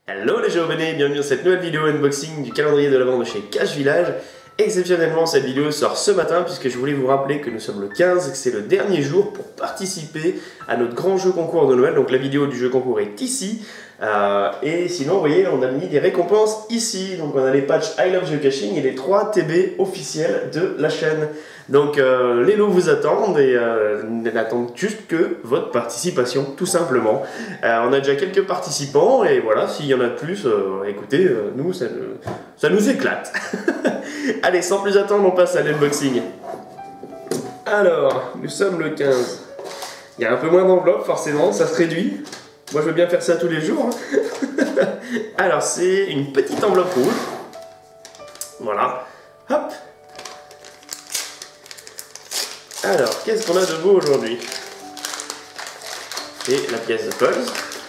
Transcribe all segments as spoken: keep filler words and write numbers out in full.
Hello les géobonnés, bienvenue dans cette nouvelle vidéo unboxing du calendrier de l'Avent de chez Cache Village. Exceptionnellement, cette vidéo sort ce matin puisque je voulais vous rappeler que nous sommes le quinze et que c'est le dernier jour pour participer à notre grand jeu concours de Noël. Donc la vidéo du jeu concours est ici. Euh, et sinon, vous voyez, on a mis des récompenses ici. Donc on a les patchs I Love Geocaching et les trois T B officiels de la chaîne. Donc euh, les lots vous attendent et euh, n'attendent juste que votre participation, tout simplement. Euh, on a déjà quelques participants et voilà, s'il y en a de plus, euh, écoutez, euh, nous, ça, ça nous éclate. Allez, sans plus attendre, on passe à l'unboxing. Alors, nous sommes le quinze. Il y a un peu moins d'enveloppe, forcément, ça se réduit. Moi, je veux bien faire ça tous les jours. Hein. Alors, c'est une petite enveloppe rouge. Voilà. Hop. Alors, qu'est-ce qu'on a de beau aujourd'hui? Et la pièce de Pulse.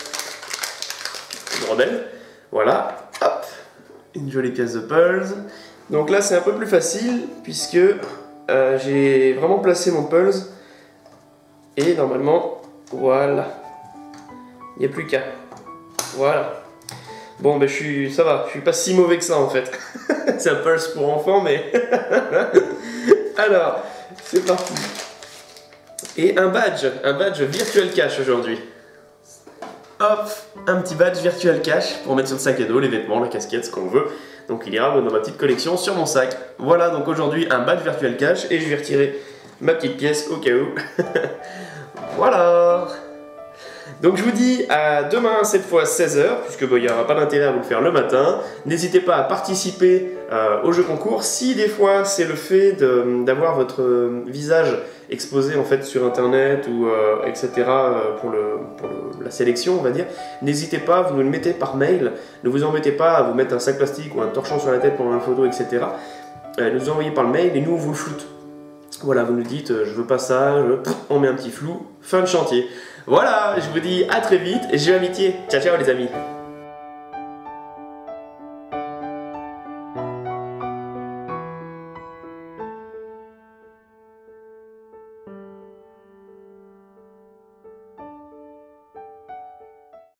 Une rebelle. Voilà. Hop. Une jolie pièce de Pulse. Donc là, c'est un peu plus facile, puisque euh, j'ai vraiment placé mon Pulse. Et normalement, voilà. Il n'y a plus qu'à. Voilà. Bon, ben je suis, ça va, je suis pas si mauvais que ça en fait. C'est un Pulse pour enfants, mais... Alors, c'est parti. Et un badge, un badge Virtual Cache aujourd'hui. Hop, un petit badge Virtual Cache pour mettre sur le sac à dos, les vêtements, la casquette, ce qu'on veut. Donc il ira dans ma petite collection sur mon sac. Voilà, donc aujourd'hui un badge Virtual Cache et je vais retirer ma petite pièce au cas où. Voilà. Donc je vous dis à demain, cette fois seize heures, puisque bon, il n'y aura pas d'intérêt à vous le faire le matin. N'hésitez pas à participer euh, au jeu concours. Si des fois c'est le fait d'avoir votre euh, visage exposé en fait sur internet ou euh, et cetera euh, pour, le, pour le, la sélection, on va dire, n'hésitez pas, vous nous le mettez par mail. Ne vous embêtez pas à vous mettre un sac plastique ou un torchon sur la tête pendant la photo, et cetera. Euh, nous envoyez par le mail et nous on vous le floute. Voilà, vous nous dites euh, je veux pas ça, je... on met un petit flou, fin de chantier. Voilà, je vous dis à très vite et j'ai amitié. Ciao ciao les amis.